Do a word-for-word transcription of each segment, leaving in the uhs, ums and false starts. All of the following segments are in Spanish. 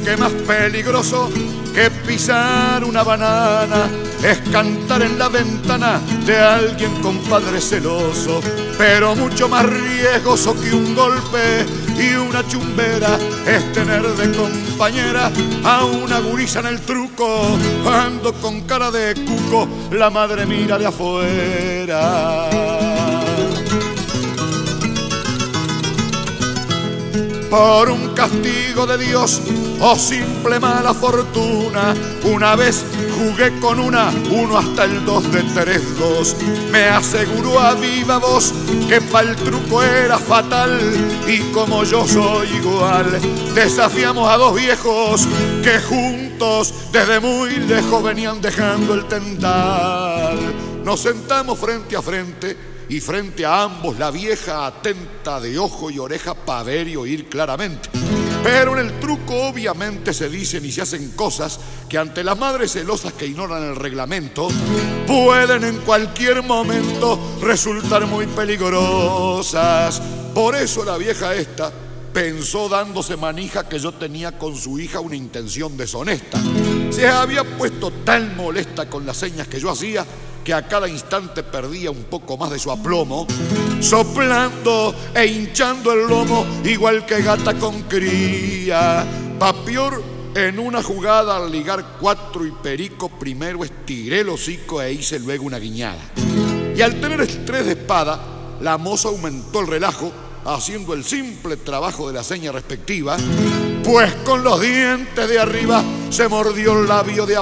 que más peligroso que pisar una banana es cantar en la ventana de alguien con padre celoso, pero mucho más riesgoso que un golpe y una chumbera es tener de compañera a una gurisa en el truco, cuando con cara de cuco la madre mira de afuera. Por un castigo de Dios o simple mala fortuna, una vez jugué con una, uno hasta el dos de tres dos. Me aseguró a viva voz que pa'l truco era fatal, y como yo soy igual, desafiamos a dos viejos que juntos desde muy lejos venían dejando el tendal. Nos sentamos frente a frente, y frente a ambos la vieja atenta de ojo y oreja para ver y oír claramente. Pero en el truco obviamente se dicen y se hacen cosas que ante las madres celosas que ignoran el reglamento pueden en cualquier momento resultar muy peligrosas. Por eso la vieja esta pensó, dándose manija, que yo tenía con su hija una intención deshonesta. Se había puesto tan molesta con las señas que yo hacía que a cada instante perdía un poco más de su aplomo, soplando e hinchando el lomo igual que gata con cría. Pa' peor, en una jugada al ligar cuatro y perico, primero estiré el hocico e hice luego una guiñada. Y al tener estrés de espada, la moza aumentó el relajo, haciendo el simple trabajo de la seña respectiva, pues con los dientes de arriba se mordió el labio de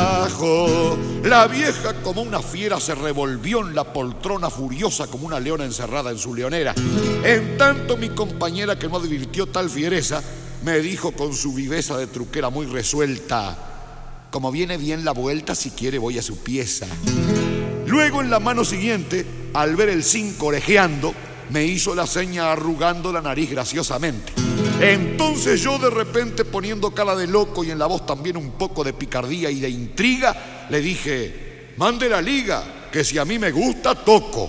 abajo. La vieja, como una fiera, se revolvió en la poltrona furiosa como una leona encerrada en su leonera. En tanto, mi compañera, que no advirtió tal fiereza, me dijo con su viveza de truquera muy resuelta: como viene bien la vuelta, si quiere voy a su pieza. Luego, en la mano siguiente, al ver el cinco orejeando, me hizo la seña arrugando la nariz graciosamente. Entonces yo, de repente, poniendo cara de loco y en la voz también un poco de picardía y de intriga, le dije: mande la liga, que si a mí me gusta, toco.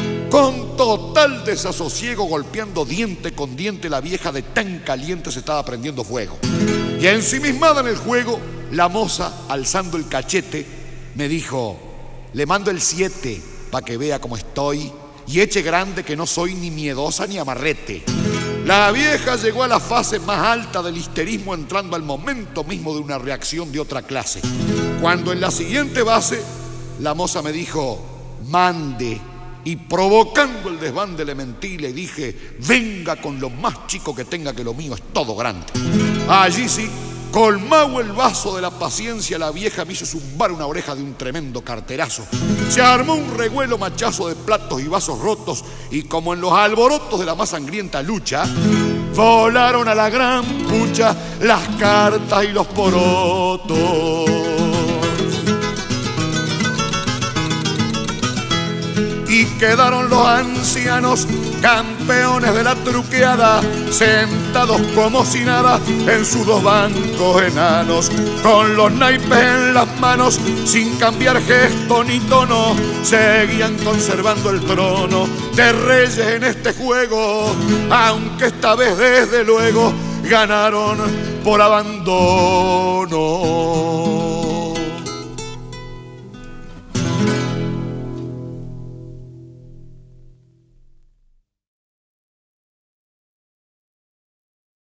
Con total desasosiego, golpeando diente con diente, la vieja de tan caliente se estaba prendiendo fuego. Y ensimismada en el juego, la moza, alzando el cachete, me dijo: le mando el siete, pa' que vea cómo estoy, y eche grande que no soy ni miedosa ni amarrete. La vieja llegó a la fase más alta del histerismo, entrando al momento mismo de una reacción de otra clase. Cuando en la siguiente base la moza me dijo: mande, y provocando el desbande le mentí y le dije: venga con lo más chico que tenga, que lo mío es todo grande. Allí sí, colmado el vaso de la paciencia, la vieja me hizo zumbar una oreja de un tremendo carterazo. Se armó un revuelo machazo de platos y vasos rotos, y como en los alborotos de la más sangrienta lucha, volaron a la gran pucha las cartas y los porotos. Y quedaron los ancianos, campeones de la truqueada, sentados como si nada en sus dos bancos enanos, con los naipes en las manos, sin cambiar gesto ni tono, seguían conservando el trono de reyes en este juego, aunque esta vez desde luego ganaron por abandono.